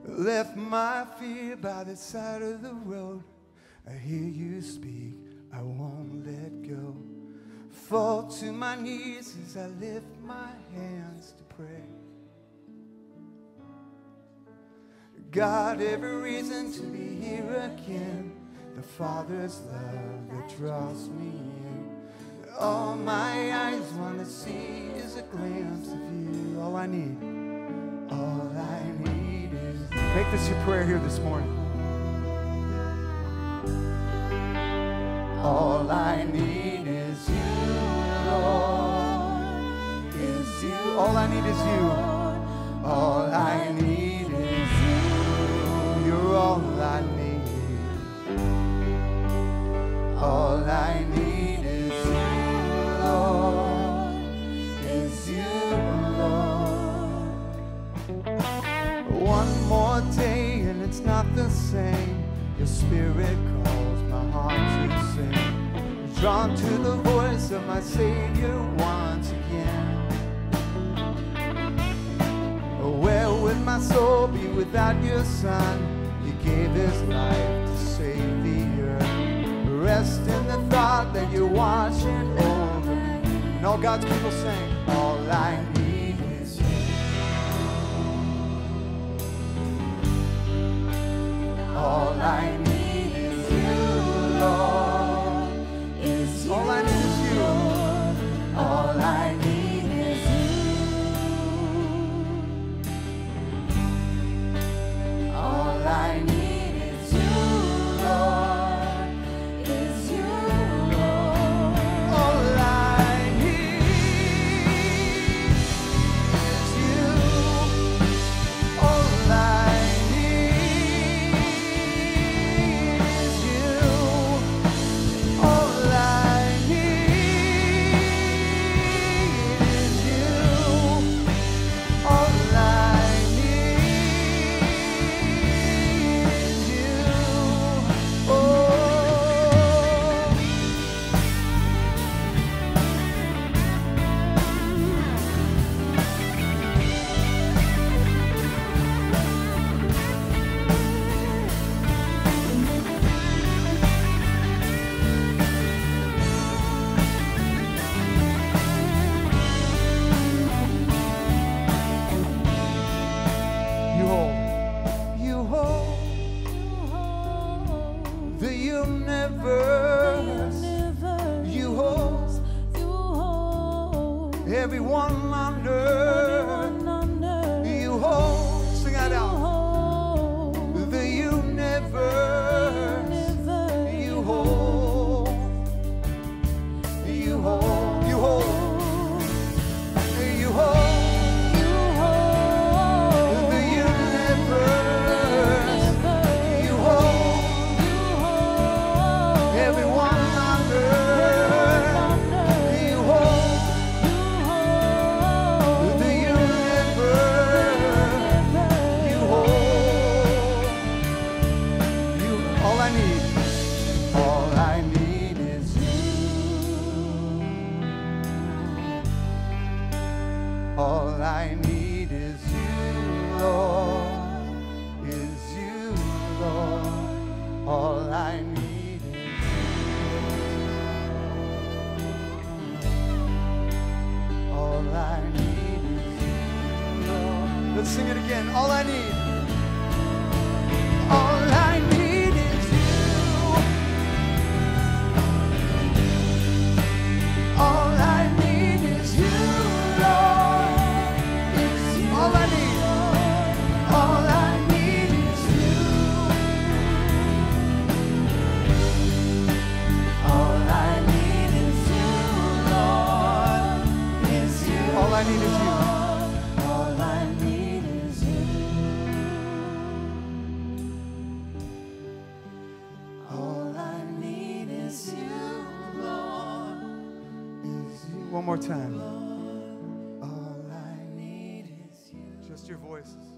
Left my fear by the side of the road. I hear you speak, I won't let go. Fall to my knees as I lift my hands to pray. Got every reason to be here again. The Father's love that draws me in. All my eyes want to see is a glimpse of you. All I need is... Make this your prayer here this morning. All I need is you, Lord, is you. All I need is you. All I need is you. You're all I need. All I need is you, Lord, is you, Lord. One more day and it's not the same. Your spirit calls my heart to sing. Drawn to the voice of my Savior once again. Where would my soul be without your Son? You gave his life to save the earth. Rest in the thought that you're watching over me. And all God's people sing, all I need is you. All I need is you, Lord, is you. All I need is you. All I need is you. All I need is you, Lord, is you, Lord. All I need is you. All I need is you. All I need is you. All I need is you. Oh. You hold the universe. You hold everyone under. You hold, sing that out. The universe. You hold. You hold. You hold. You hold. The universe. You hold. Everyone under. You hold. The universe. You hold. You. All I need. All I need is you. All I need is you, Lord, is you, Lord. All I need is you. All I need is you, Lord. Let's sing it again. All I need. All I need is you. All I need is you, Lord. It's you. All I need. All I need is you. All I need is you, Lord. It's you. All I need is you. All I need is you. All I need is you, Lord. Is you. One more time. All I need is you. Just your voices.